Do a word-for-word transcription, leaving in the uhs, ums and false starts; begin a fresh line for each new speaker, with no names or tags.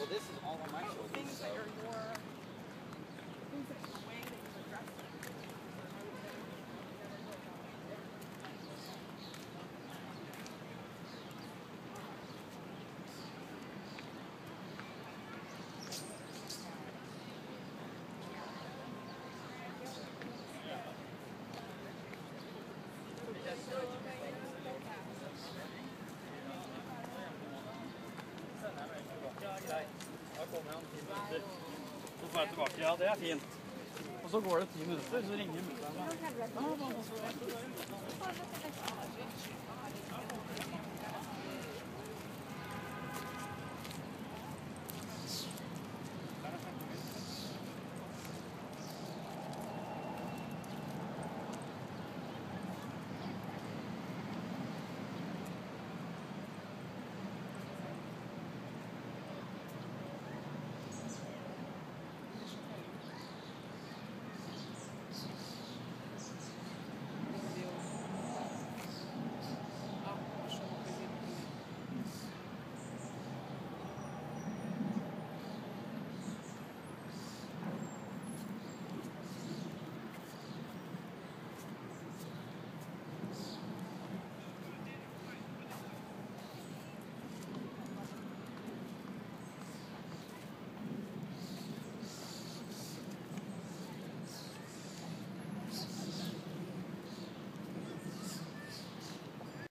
this is all on my shoulders.
Things
So.
that are your, things that the way that you address them.
Så får jeg tilbake, ja, det er fint. Og så går det ti minutter, så ringer mutteren meg.